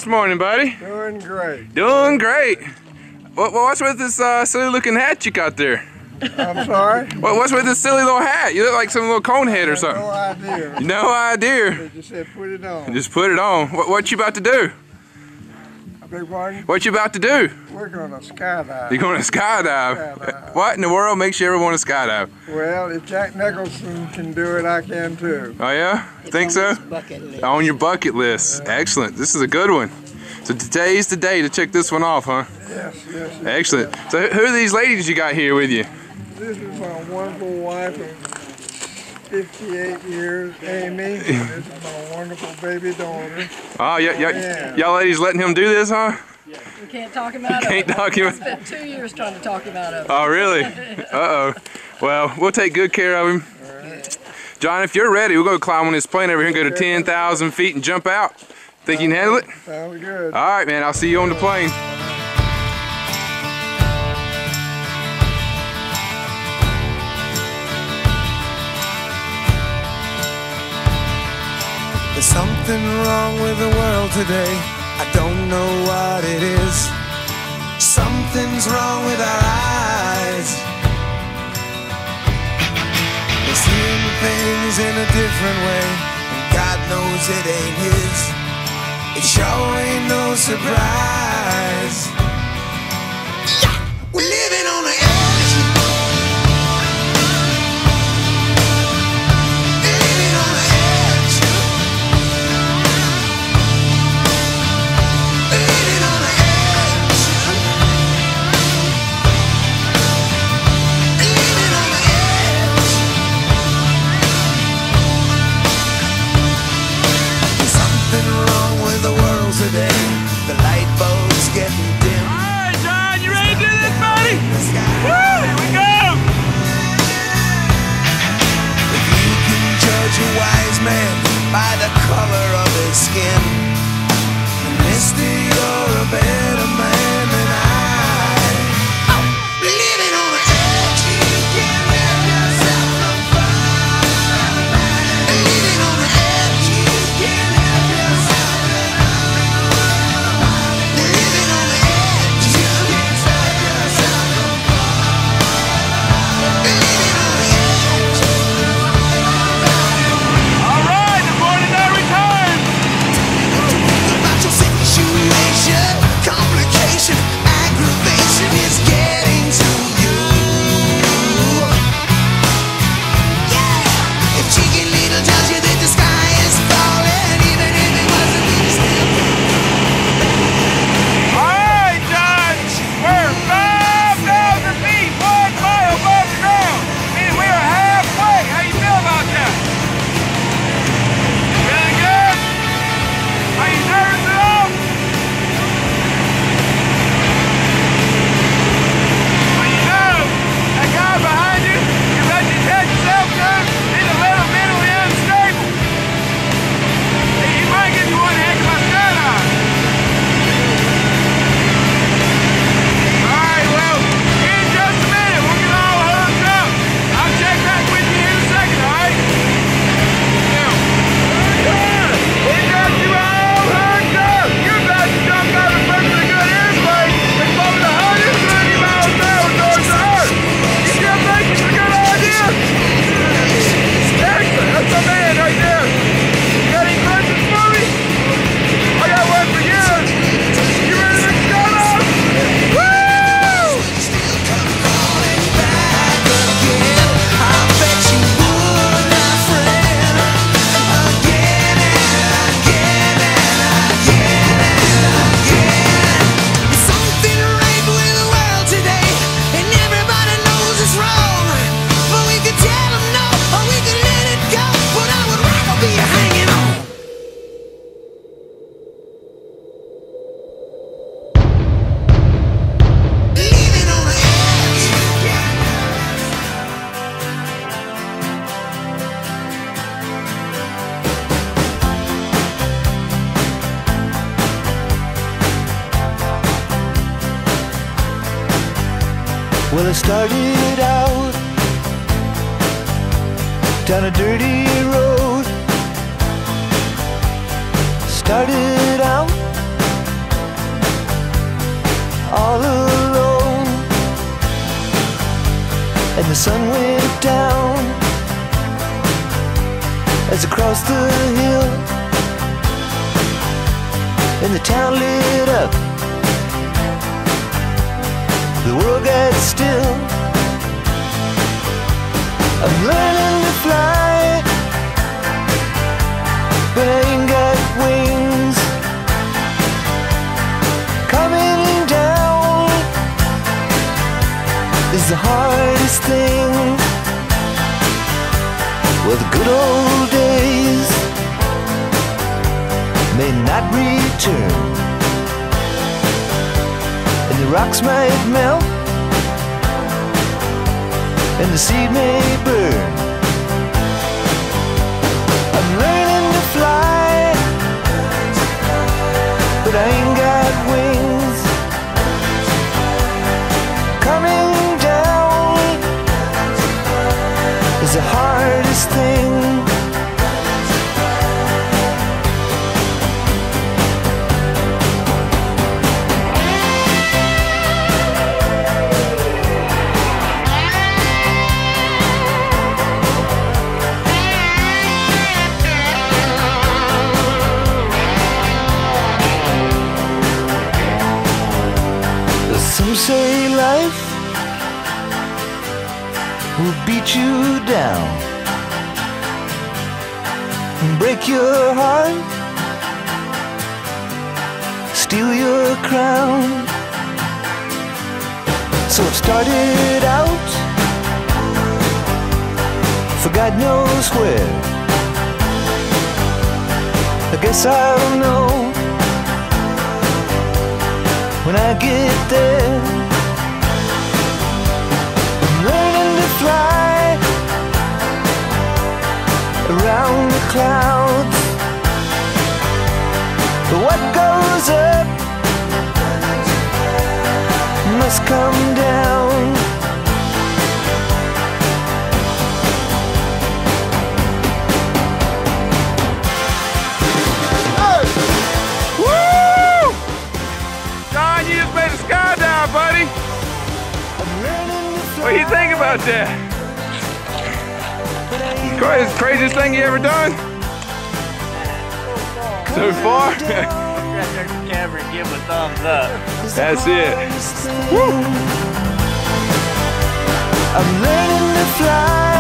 this morning, buddy? Doing great. Doing great. What's with this silly looking hat you got there? I'm sorry? What's with this silly little hat? You look like some little cone head or something. No idea. No idea. They just said put it on. Just put it on. What you about to do? I beg pardon? What you about to do? We're going to skydive. You're going to skydive? What in the world makes you ever want to skydive? Well, if Jack Nicholson can do it, I can too. Oh yeah? Think so? On your bucket list. Excellent. This is a good one. So today's the day to check this one off, huh? Yes. Excellent. So who are these ladies you got here with you? This is my wonderful wife of 58 years, Amy. This is my wonderful baby daughter. Oh, y'all ladies letting him do this, huh? We can't talk him out of it. Can't talk him. I spent 2 years trying to talk him out of it. Oh, really? Uh-oh. Well, we'll take good care of him. Right. John, if you're ready, we'll go climb on this plane over here and go to 10,000 feet and jump out. Think you can handle it? Sounds good. All right, man. I'll see you on the plane. There's something wrong with the world today. I don't know what it is. Something's wrong with our eyes. We're seeing things in a different way, and God knows it ain't His. It sure ain't no surprise. We're living on the edge. The light bulb's getting dim. Alright, John, you ready to do this, buddy? Woo! Here we go! If you can judge a wise man by the color of his skin, then mister, you're a better man than I. Living on the edge, you can't let yourself from far. Living on the edge, you can't help yourself. Well, I started out down a dirty road. Started out all alone, and the sun went down as I crossed the hill, and the town lit up. The world got still. I'm learning to fly, but I ain't got wings. Coming down is the hardest thing. Well, the good old days may not return, and the rocks might melt, and the seed may burn. I'm learning to fly, but I ain't got wings. Coming down is the hardest thing. Some say life will beat you down and break your heart, steal your crown. So it started out for God knows where. I guess I'll know when I get there. I'm learning to fly around the clouds, but what goes up must come down. You just made a skydive, buddy. What do you think about that? Craziest thing you ever done? So far? Camera, give him a thumbs up. That's it. Woo. I'm learning to fly.